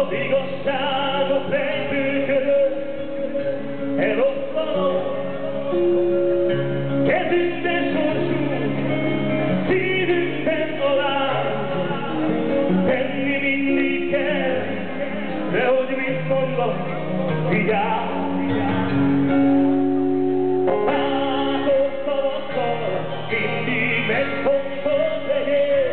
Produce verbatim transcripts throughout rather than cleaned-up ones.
az igazságot rejtőködött, eloszlanom. Kezünkben sorsunk, szívünkben alá, tenni mindig kell, de hogy mit mondom, vigyázz. A bátor szavakkal mindig megfontolt legyél.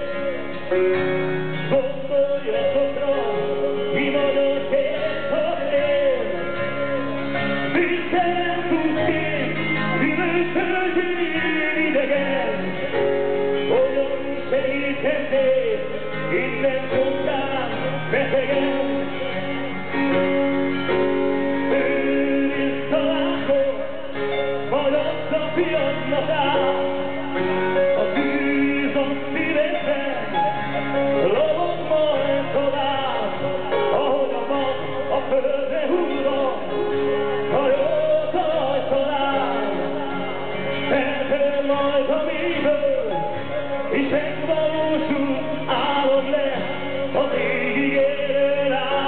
Gondolj azokra, mi magyar kérdeznél. Bűntelen tudnék, szívőtölgyűn idegen. Hogyan segíthetnél, innen csodán betegen. Őrizd találkod, majd azt a piacnak áll. A tűz a szívedben, lovog majd tovább, ahogy a mag a földre hullva, hajót a rajtalán. Feltöl majd a mélyből, és megvalósul álom lesz az égig érő rá.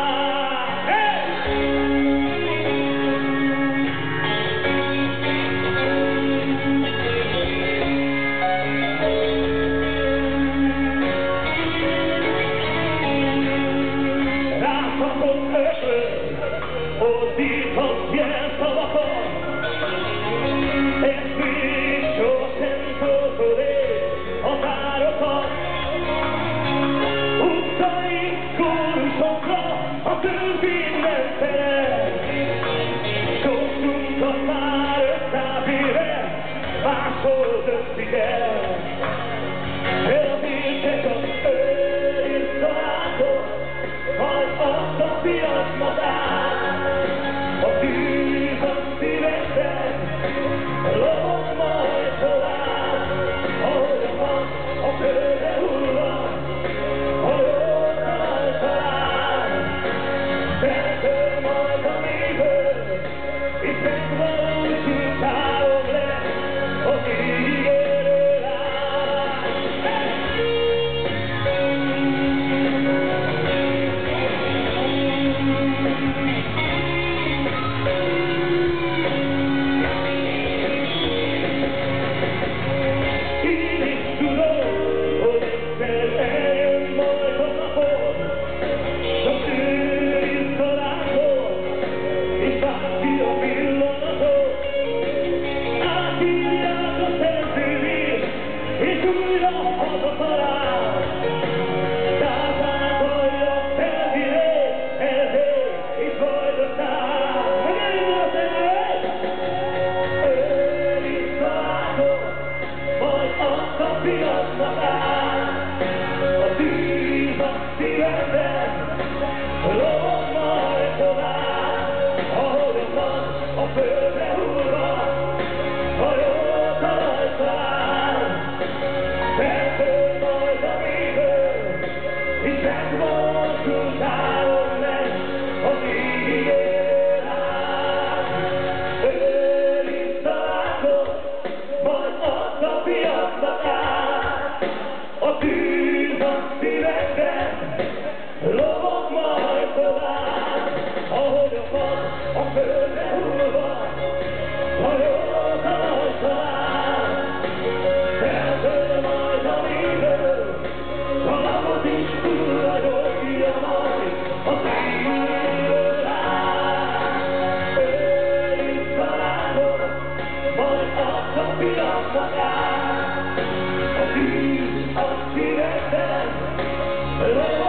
Rászakott öklöd, ordíthat jelszavakat, ezt még sosem töltöd el határokat. Utcaink kórusokra a törvényben felel, sorsunkat már ötszáz éve máshol döntik el. De azért te csak őrizd a látot, majd azt a piacnak áll. A tűz a szívedben, lovog majd tovább, ahogy a mag a földre hullva, hajót a rajtalán. Feltöl majd a mélyből, és megvalósul álom lesz az égig érő láb. Én is tudom, hogy egyszer eljön majd a napod, csak őrizd a látod, és várd ki a pillanatot. Átírják a szerződést, és újra hazatalál. Táplálja felvidék, Erdély és Vajdaság. Megjelent a szemüveg! Őrizd a látod, majd azt a piacnak áll. A tűz a szívedben, lovog majd tovább, ahogy a mag a földre hullva, hajót a rajtalán. Feltöl majd a mélyből, és megvalósul álom lesz az égig érő láb. Őrizd a látod, majd azt a piacnak áll. A tűz a szívedben, lovog majd tovább, ahogy a mag a földre hullva, hajót a rajtalán. Feltöl majd a mélyből, a lapot is hullagolja majd az égig érő láb. Őrizd a látod, majd azt a piacnak áll. A tűz a szívedben, lovog